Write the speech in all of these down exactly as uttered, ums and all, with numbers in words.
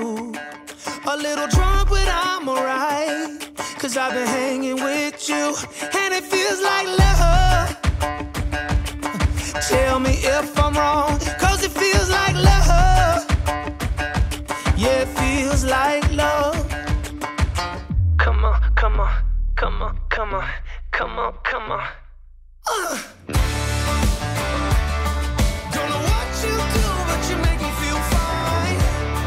you. A little drunk, but I'm alright, 'cause I've been hanging with you, and it feels like love. Tell me if I'm wrong, 'cause it feels like love. Yeah, it feels like love. Come on, come on, come on, come on, come on, come on. Uh. Don't know what you do, but you make me feel fine.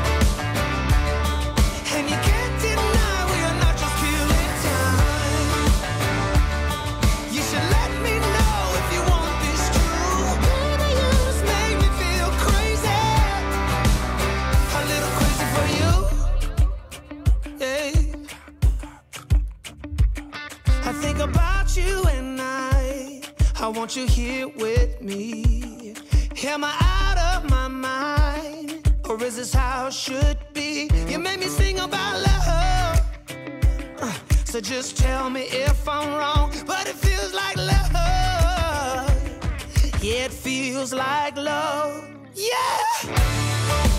And you can't deny we are not just killing time. You should let me know if you want this true. Baby, you just make me feel crazy. A little crazy for you. Yeah. I think about you and I, I want you here with me. Am I out of my mind, or is this how it should be? You made me sing about love, uh, so just tell me if I'm wrong, but it feels like love. Yeah, it feels like love. Yeah.